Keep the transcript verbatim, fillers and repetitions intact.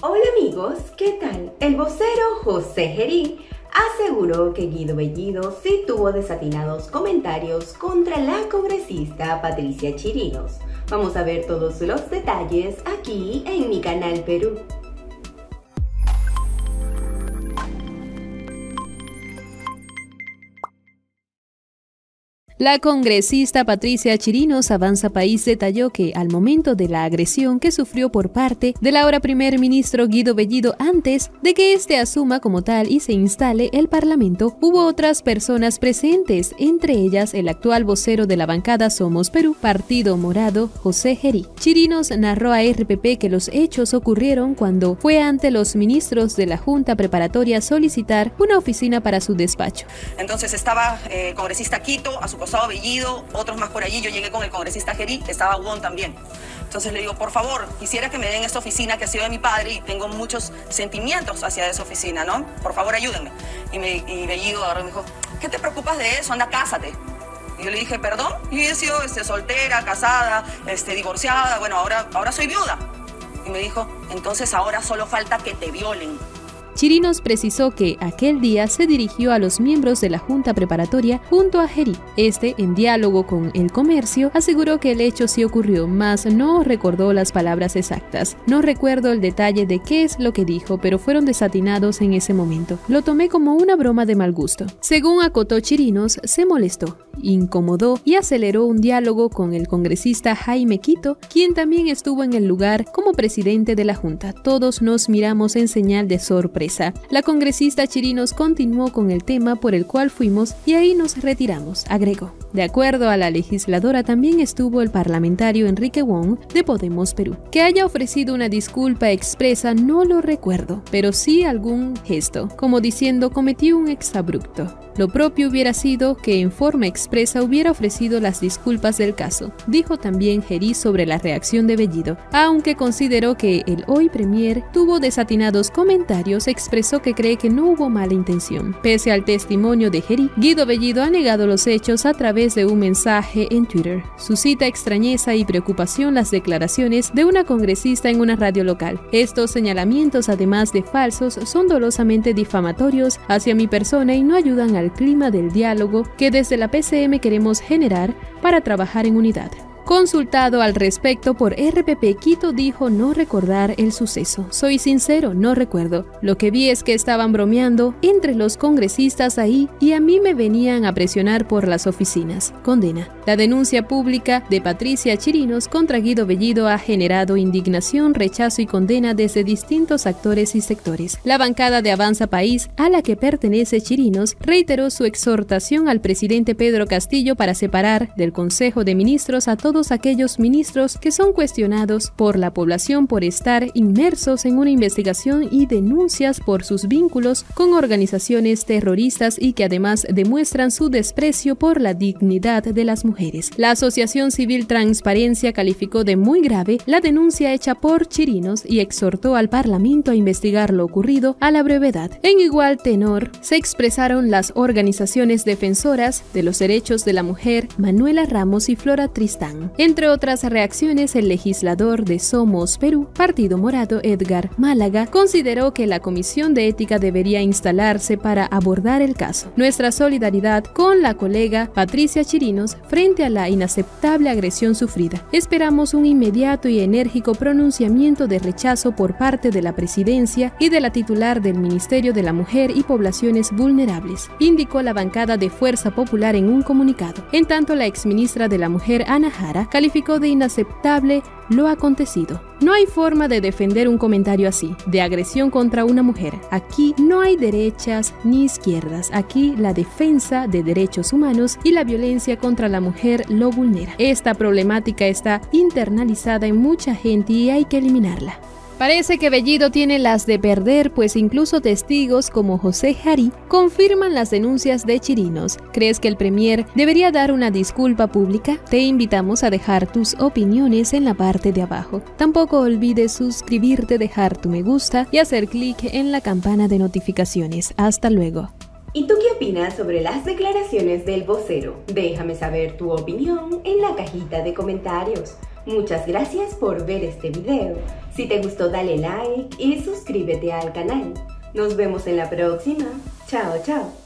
Hola amigos, ¿qué tal? El vocero José Gerí aseguró que Guido Bellido sí tuvo desatinados comentarios contra la congresista Patricia Chirinos. Vamos a ver todos los detalles aquí en mi canal Perú. La congresista Patricia Chirinos Avanza País detalló que al momento de la agresión que sufrió por parte del ahora primer ministro Guido Bellido antes de que éste asuma como tal y se instale el Parlamento, hubo otras personas presentes, entre ellas el actual vocero de la bancada Somos Perú, Partido Morado, José Gerí. Chirinos narró a R P P que los hechos ocurrieron cuando fue ante los ministros de la Junta Preparatoria a solicitar una oficina para su despacho. Entonces estaba el eh, congresista Quito, a su costado Bellido, otros más por allí. Yo llegué con el congresista Gerí, estaba Wong también. Entonces le digo, por favor, quisiera que me den esta oficina que ha sido de mi padre y tengo muchos sentimientos hacia esa oficina, ¿no? Por favor, ayúdenme. Y, me, y Bellido agarró y me dijo, ¿qué te preocupas de eso? Anda, cásate. Y yo le dije, ¿perdón? Yo he sido este, soltera, casada, este, divorciada, bueno, ahora, ahora soy viuda. Y me dijo, entonces ahora solo falta que te violen. Chirinos precisó que aquel día se dirigió a los miembros de la Junta Preparatoria junto a Gerí. Este, en diálogo con El Comercio, aseguró que el hecho sí ocurrió, mas no recordó las palabras exactas. No recuerdo el detalle de qué es lo que dijo, pero fueron desatinados en ese momento. Lo tomé como una broma de mal gusto. Según acotó Chirinos, se molestó, incomodó y aceleró un diálogo con el congresista Jaime Quito, quien también estuvo en el lugar como presidente de la Junta. Todos nos miramos en señal de sorpresa. La congresista Chirinos continuó con el tema por el cual fuimos y ahí nos retiramos, agregó. De acuerdo a la legisladora, también estuvo el parlamentario Enrique Wong de Podemos Perú. Que haya ofrecido una disculpa expresa no lo recuerdo, pero sí algún gesto, como diciendo cometí un exabrupto. Lo propio hubiera sido que en forma expresa hubiera ofrecido las disculpas del caso, dijo también Gerí sobre la reacción de Bellido. Aunque consideró que el hoy premier tuvo desatinados comentarios, expresó que cree que no hubo mala intención. Pese al testimonio de Gerí, Guido Bellido ha negado los hechos a través de un mensaje en Twitter. Suscita extrañeza y preocupación las declaraciones de una congresista en una radio local. Estos señalamientos, además de falsos, son dolosamente difamatorios hacia mi persona y no ayudan al clima del diálogo que desde la P C M queremos generar para trabajar en unidad. Consultado al respecto por R P P, Quito dijo no recordar el suceso. Soy sincero, no recuerdo. Lo que vi es que estaban bromeando entre los congresistas ahí y a mí me venían a presionar por las oficinas. Condena. La denuncia pública de Patricia Chirinos contra Guido Bellido ha generado indignación, rechazo y condena desde distintos actores y sectores. La bancada de Avanza País, a la que pertenece Chirinos, reiteró su exhortación al presidente Pedro Castillo para separar del Consejo de Ministros a todos todos aquellos ministros que son cuestionados por la población por estar inmersos en una investigación y denuncias por sus vínculos con organizaciones terroristas y que además demuestran su desprecio por la dignidad de las mujeres. La Asociación Civil Transparencia calificó de muy grave la denuncia hecha por Chirinos y exhortó al Parlamento a investigar lo ocurrido a la brevedad. En igual tenor, se expresaron las organizaciones defensoras de los derechos de la mujer Manuela Ramos y Flora Tristán. Entre otras reacciones, el legislador de Somos Perú, Partido Morado, Edgar Málaga, consideró que la Comisión de Ética debería instalarse para abordar el caso. Nuestra solidaridad con la colega Patricia Chirinos frente a la inaceptable agresión sufrida. Esperamos un inmediato y enérgico pronunciamiento de rechazo por parte de la Presidencia y de la titular del Ministerio de la Mujer y Poblaciones Vulnerables, indicó la bancada de Fuerza Popular en un comunicado. En tanto, la exministra de la Mujer, Ana Jara, calificó de inaceptable lo acontecido. No hay forma de defender un comentario así, de agresión contra una mujer. Aquí no hay derechas ni izquierdas. Aquí la defensa de derechos humanos y la violencia contra la mujer lo vulnera. Esta problemática está internalizada en mucha gente y hay que eliminarla. Parece que Bellido tiene las de perder, pues incluso testigos como José Gerí confirman las denuncias de Chirinos. ¿Crees que el premier debería dar una disculpa pública? Te invitamos a dejar tus opiniones en la parte de abajo. Tampoco olvides suscribirte, dejar tu me gusta y hacer clic en la campana de notificaciones. Hasta luego. ¿Y tú qué opinas sobre las declaraciones del vocero? Déjame saber tu opinión en la cajita de comentarios. Muchas gracias por ver este video. Si te gustó dale like y suscríbete al canal. Nos vemos en la próxima. Chao, chao.